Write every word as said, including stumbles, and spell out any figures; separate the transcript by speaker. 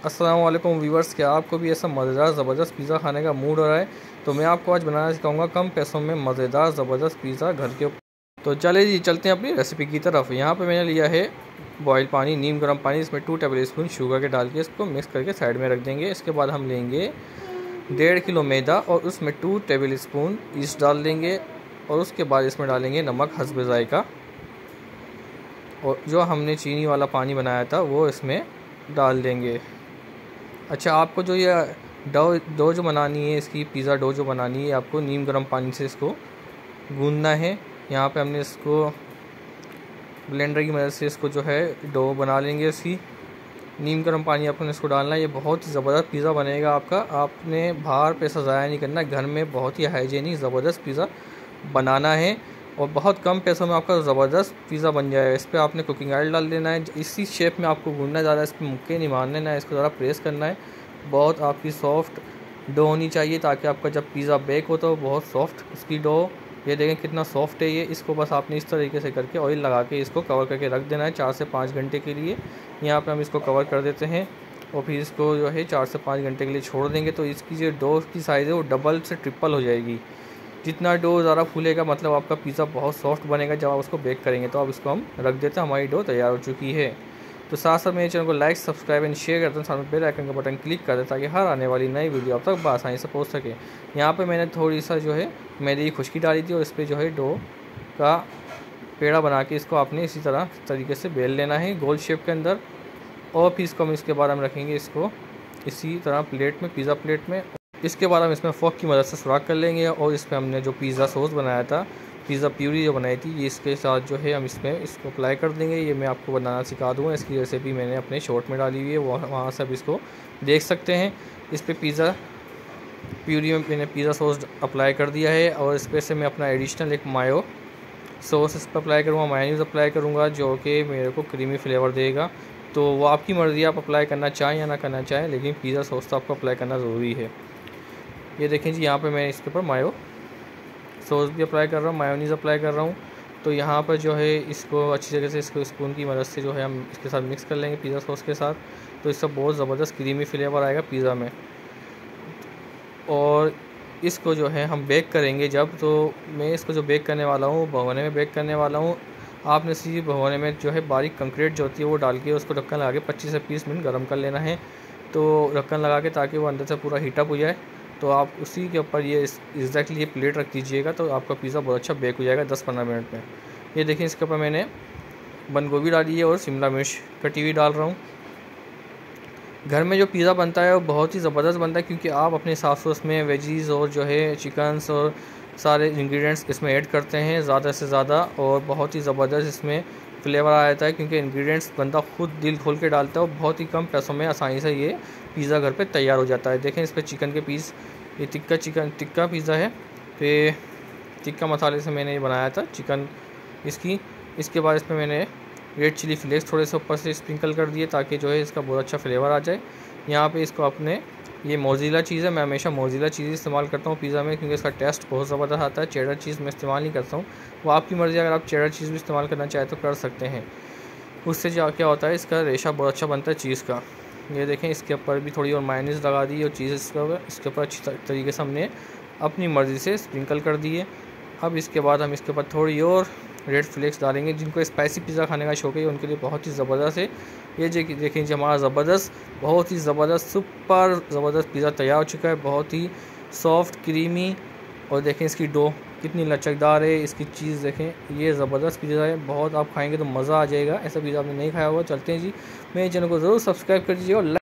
Speaker 1: अस्सलाम वालेकुम व्यूवर्स, क्या आपको भी ऐसा मज़ेदार ज़बरदस्त पिज़्ज़ा खाने का मूड हो रहा है? तो मैं आपको आज बनाना सिखाऊंगा कम पैसों में मज़ेदार ज़बरदस्त पिज़्ज़ा घर के ऊपर। तो चलिए जी, चलते हैं अपनी रेसिपी की तरफ। यहाँ पे मैंने लिया है बॉयल पानी, नीम गर्म पानी। इसमें टू टेबल स्पून शुगर के डाल के इसको मिक्स करके साइड में रख देंगे। इसके बाद हम लेंगे डेढ़ किलो मैदा और उसमें टू टेबल स्पून ईस्ट डाल देंगे और उसके बाद इसमें डालेंगे नमक हस्ब ज़ायक़ा। और जो हमने चीनी वाला पानी बनाया था वो इसमें डाल देंगे। अच्छा, आपको जो ये डो डो जो बनानी है, इसकी पिज़्ज़ा डो जो बनानी है, आपको नीम गर्म पानी से इसको गूंदना है। यहाँ पे हमने इसको ब्लेंडर की मदद से इसको जो है डो बना लेंगे। इसकी नीम गर्म पानी आपने इसको डालना है। ये बहुत ही ज़बरदस्त पिज़्ज़ा बनेगा आपका। आपने बाहर पैसा ज़ाया नहीं करना, घर में बहुत ही हाइजीनिक ज़बरदस्त पिज़्ज़ा बनाना है और बहुत कम पैसों में आपका ज़बरदस्त पिज़्ज़ा बन जाएगा। इस पर आपने कुकिंग ऑयल डाल देना है। इसी शेप में आपको गूंदना है, ज़्यादा इस पर मुक्के नहीं मारने ना, इसको ज़रा प्रेस करना है। बहुत आपकी सॉफ्ट डो होनी चाहिए ताकि आपका जब पिज़्ज़ा बेक हो तो बहुत सॉफ्ट उसकी डो। ये देखें कितना सॉफ्ट है ये। इसको बस आपने इस तरीके से करके ऑयल लगा के इसको कवर करके रख देना है चार से पाँच घंटे के लिए। यहाँ पे हम इसको कवर कर देते हैं और फिर इसको जो है चार से पाँच घंटे के लिए छोड़ देंगे। तो इसकी जो डो की साइज़ है वो डबल से ट्रिपल हो जाएगी। जितना डो ज़्यादा फूलेगा मतलब आपका पिज़्ज़ा बहुत सॉफ्ट बनेगा जब आप उसको बेक करेंगे। तो अब इसको हम रख देते हैं। हमारी डो तैयार हो चुकी है। तो साथ साथ मेरे चैनल को लाइक सब्सक्राइब एंड शेयर करते हैं, साथ में बेल आइकन का बटन क्लिक कर दें ताकि हर आने वाली नई वीडियो आप तक आसानी से पहुंच सके। यहाँ पे मैंने थोड़ी सा जो है मैदे की खुशकी डाली थी और इस पर जो है डो का पेड़ा बना के इसको आपने इसी तरह तरीके से बेल लेना है गोल शेप के अंदर। और फिर इसको हम इसके बाद हम रखेंगे इसको इसी तरह प्लेट में, पिज़्ज़ा प्लेट में। इसके बाद हम इसमें फोक की मदद से सुराख कर लेंगे और इस पर हमने जो पिज़्ज़ा सॉस बनाया था, पिज़्ज़ा प्यूरी जो बनाई थी, ये इसके साथ जो है हम इसमें इसको अप्लाई कर देंगे। ये मैं आपको बनाना सिखा दूँगा, इसकी रेसिपी मैंने अपने शॉर्ट में डाली हुई है, वो वहाँ से आप इसको देख सकते हैं। इस पर पिज़्ज़ा प्यूरी में मैंने पिज़्ज़ा सॉस अप्लाई कर दिया है और इस पर से मैं अपना एडिशनल एक मायो सॉस इस पर अप्लाई करूँगा, मायोनीज़ अप्लाई करूँगा जो कि मेरे को क्रीमी फ्लेवर देगा। तो वो आपकी मर्ज़ी, आप अप्लाई करना चाहें या ना करना चाहें, लेकिन पिज़्ज़ा सॉस तो आपको अप्लाई करना ज़रूरी है। ये देखें जी, यहाँ पे मैं इसके ऊपर मायो सॉस भी अप्लाई कर रहा हूँ, मायोनीज़ अप्लाई कर रहा हूँ। तो यहाँ पर जो है इसको अच्छी तरीके से इसको स्पून की मदद से जो है हम इसके साथ मिक्स कर लेंगे पिज़्ज़ा सॉस के साथ। तो इसका बहुत ज़बरदस्त क्रीमी फ्लेवर आएगा पिज़्ज़ा में। और इसको जो है हम बेक करेंगे जब, तो मैं इसको जो बेक करने वाला हूँ भगोने में बेक करने वाला हूँ। आपने इसी भगोने में जो है बारीक कंक्रीट जो होती है वो डाल के उसको ढक्कन लगा के पच्चीस से तीस मिनट गर्म कर लेना है। तो ढक्कन लगा के ताकि वो अंदर से पूरा हीटअप हो जाए। तो आप उसी के ऊपर ये एग्जैक्टली ये प्लेट रख दीजिएगा तो आपका पिज़्ज़ा बहुत अच्छा बेक हो जाएगा दस पंद्रह मिनट में। ये देखिए, इसके ऊपर मैंने बंद गोभी डाली है और शिमला मिर्च कटी हुई डाल रहा हूँ। घर में जो पिज़्ज़ा बनता है वो बहुत ही ज़बरदस्त बनता है क्योंकि आप अपने हिसाब से उसमें वेजीज़ और जो है चिकन्स और सारे इंग्रेडिएंट्स इसमें ऐड करते हैं ज़्यादा से ज़्यादा, और बहुत ही ज़बरदस्त इसमें फ्लेवर आ जाता है क्योंकि इंग्रेडिएंट्स बंदा खुद दिल खोल के डालता है और बहुत ही कम पैसों में आसानी से ये पिज़्ज़ा घर पे तैयार हो जाता है। देखें इस पर चिकन के पीस, ये टिक्का चिकन टिक्का पिज़्ज़ा है। तो ये टिक्का मसाले से मैंने ये बनाया था चिकन इसकी। इसके बाद इसमें मैंने रेड चिली फ्लेक्स थोड़े से ऊपर से स्प्रिंकल कर दिए ताकि जो है इसका बहुत अच्छा फ्लेवर आ जाए। यहाँ पे इसको अपने ये मोज़रेला चीज़ है, मैं हमेशा मोज़रेला चीज़ इस्तेमाल करता हूँ पिज़्ज़ा में क्योंकि इसका टेस्ट बहुत ज़बरदस्त आता है। चेडर चीज़ मैं इस्तेमाल नहीं करता हूँ, वो आपकी मर्ज़ी। अगर आप चेडर चीज़ भी इस्तेमाल करना चाहें तो कर सकते हैं। उससे जो क्या होता है इसका रेशा बहुत अच्छा बनता है चीज़ का। ये देखें, इसके ऊपर भी थोड़ी और मायोनीज़ लगा दी और चीज़ इसका इसके ऊपर अच्छी तरीके से हमने अपनी मर्ज़ी से स्प्रिंकल कर दी है। अब इसके बाद हम इसके ऊपर थोड़ी और रेड फ्लेक्स डालेंगे। जिनको स्पाइसी पिज़्ज़ा खाने का शौक है उनके लिए बहुत ही ज़बरदस्त है। ये जो देखें जी, हमारा ज़बरदस्त बहुत ही ज़बरदस्त सुपर ज़बरदस्त पिज़्ज़ा तैयार हो चुका है, बहुत ही सॉफ्ट क्रीमी। और देखें इसकी डो कितनी लचकदार है, इसकी चीज़ देखें, ये ज़बरदस्त पिज़्ज़ा है। बहुत आप खाएंगे तो मज़ा आ जाएगा, ऐसा पिज़्ज़ा आपने नहीं खाया होगा। चलते हैं जी, मेरे चैनल को ज़रूर सब्सक्राइब कर दीजिए और